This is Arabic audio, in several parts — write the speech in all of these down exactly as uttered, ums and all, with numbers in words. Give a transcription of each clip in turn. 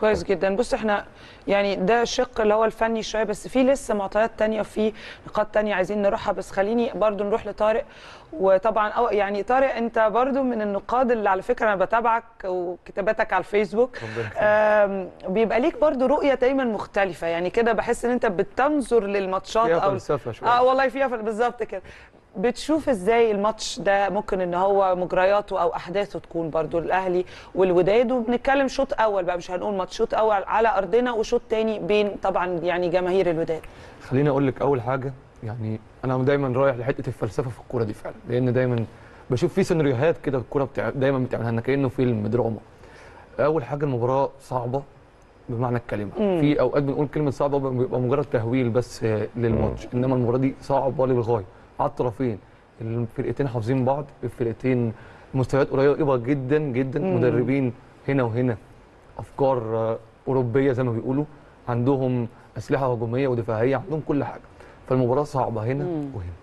كويس جدا. بص احنا يعني ده الشق اللي هو الفني شويه، بس في لسه معطيات ثانيه وفي نقاط ثانيه عايزين نروحها، بس خليني برضو نروح لطارق. وطبعا أو يعني طارق انت برضو من النقاد اللي على فكره انا بتابعك وكتاباتك على الفيسبوك، بيبقى ليك برضو رؤيه دايما مختلفه، يعني كده بحس ان انت بتنظر للماتشات فيها او فلسفه شويه. اه والله فيها بالظبط كده. بتشوف ازاي الماتش ده ممكن ان هو مجرياته او احداثه تكون برضو الاهلي والوداد، وبنتكلم شوط اول بقى، مش هنقول ماتش، شوط اول على ارضنا وشوط تاني بين طبعا يعني جماهير الوداد. خليني اقول لك اول حاجه، يعني انا دايما رايح لحته الفلسفه في الكوره دي فعلا، لان دايما بشوف في سيناريوهات كده الكوره بتاع دايما بتعملها لنا كانه فيلم دراما. اول حاجه المباراه صعبه بمعنى الكلمه، مم. في اوقات بنقول كلمه صعبه بيبقى مجرد تهويل بس للماتش، انما المباراه دي صعبه للغايه على الطرفين. الفرقتين حافظين بعض، الفرقتين مستويات قريبه جدا جدا، مم. مدربين هنا وهنا، افكار اوروبيه زي ما بيقولوا، عندهم اسلحه هجوميه ودفاعيه، عندهم كل حاجه. فالمباراه صعبه هنا مم. وهنا.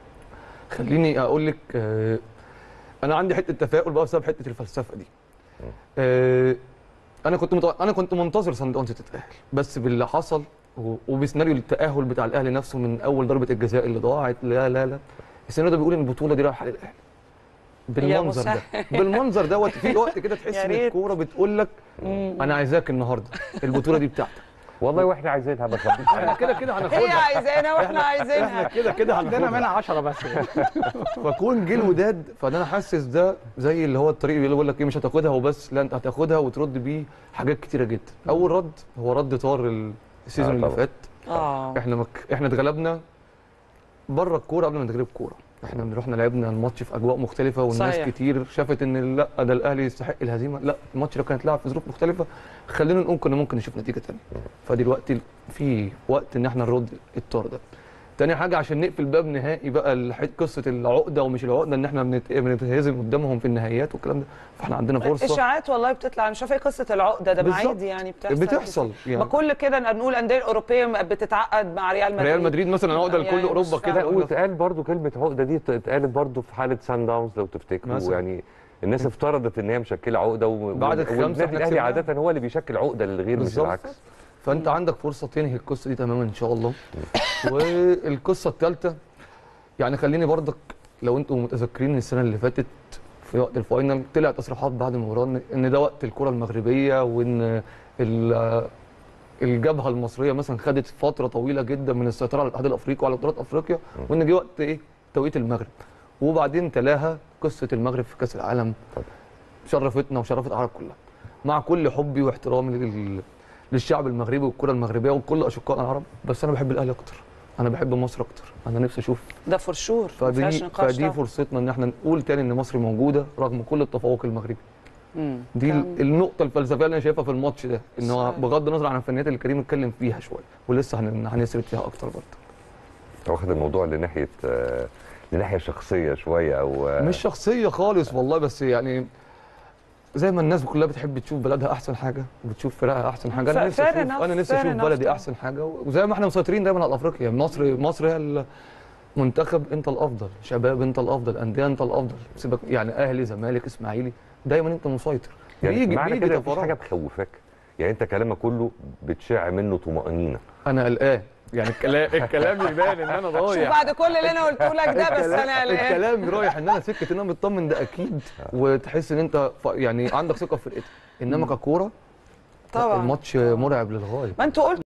خليني اقول لك آه انا عندي حته تفاؤل بقى بسبب حته الفلسفه دي. آه انا كنت متو... انا كنت منتظر صن داونز تتاهل، بس باللي حصل وبسيناريو التاهل بتاع الاهلي نفسه من اول ضربه الجزاء اللي ضاعت، لا لا لا السيناريو ده بيقول ان البطوله دي رايحه للاهلي بالمنظر ده، بالمنظر دوت. في وقت كده تحس ان الكوره بتقول لك انا عايزاك النهارده، البطوله دي بتاعتك والله، واحنا عايزينها بس احنا كده كده هناخدها، هي عايزانا واحنا عايزينها، احنا كده كده هناخدها، عندنا منها عشرة بس. فكون جه الوداد، فانا حاسس ده زي اللي هو الطريق اللي بيقول لك ايه، مش هتاخدها وبس، لا انت هتاخدها وترد بيه حاجات كتيره جدا. اول رد هو رد طار السيزون اللي فات. اه احنا مك... احنا اتغلبنا بره الكوره قبل ما نتغلب الكوره، احنا رحنا لعبنا الماتش في اجواء مختلفه، والناس صحيح. كتير شافت ان لا ده الاهلي يستحق الهزيمه، لا الماتش لو كانت لعب في ظروف مختلفه خلينا نقول كنا ممكن نشوف نتيجه ثانيه. فدلوقتي في وقت ان احنا نرد الطار ده. تاني حاجه عشان نقفل باب نهائي بقى قصه العقده ومش العقده ان احنا بنتهزم قدامهم في النهائيات والكلام ده، فاحنا عندنا فرصه. اشاعات والله بتطلع، مش عارفه ايه قصه العقده ده، عادي يعني بتحصل بتحصل يعني. بكل كده نقول الانديه الاوروبيه بتتعقد مع ريال مدريد، ريال مدريد مثلا عقده لكل يعني اوروبا كده. واتقال برضو كلمه عقده دي اتقالت برضو في حاله سان داونز لو تفتكروا، يعني الناس افترضت ان هي مشكله عقده، وبعد والنادي الاهلي عاده هو اللي بيشكل عقده للغير مش العكس. فانت عندك فرصه تنهي القصه دي تماما ان شاء الله. والقصه الثالثه يعني خليني برضك لو انتم متذكرين السنه اللي فاتت في وقت الفاينل طلع تصريحات بعد المباراه ان ده وقت الكره المغربيه، وان الجبهه المصريه مثلا خدت فتره طويله جدا من السيطره على الاتحاد الافريقي وعلى بطولات افريقيا، وان جه وقت ايه توقيت المغرب. وبعدين تلاها قصه المغرب في كاس العالم شرفتنا وشرفت العرب كلها. مع كل حبي واحترامي لل للشعب المغربي والكره المغربيه وكل اشقائنا العرب، بس انا بحب الاهلي اكتر، انا بحب مصر اكتر، انا نفسي اشوف ده فور شور. فدي فدي فرصتنا ان احنا نقول تاني ان مصر موجوده رغم كل التفوق المغربي. امم دي كم. النقطه الفلسفيه اللي انا شايفها في الماتش ده، ان هو بغض النظر عن الفنيات اللي كريم اتكلم فيها شويه ولسه هنسرد فيها اكتر برضه. واخد الموضوع لناحيه لناحيه شخصيه شويه او مش شخصيه خالص والله، بس يعني زي ما الناس كلها بتحب تشوف بلدها احسن حاجه وبتشوف فرقها احسن حاجه، انا نفسي اشوف انا نفسي اشوف بلدي احسن حاجه، وزي ما احنا مسيطرين دايما على افريقيا. مصر مصر هي المنتخب انت الافضل، شباب انت الافضل، انديه انت الافضل، سيبك يعني اهلي زمالك اسماعيلي دايما انت مسيطر. يعني بيجي معنى كده مفيش حاجه بتخوفك، يعني انت كلامك كله بتشع منه طمانينه. انا قلقان يعني الكلام الكلام مش باين ان انا رايح، شوف بعد كل اللي انا قلته لك ده بس انا قلقان. الكلام رايح ان انا سكه ان انا مطمن ده اكيد، وتحس ان انت يعني عندك ثقه في فرقتك، انما ككوره طبعا الماتش مرعب للغايه. ما انتوا قلت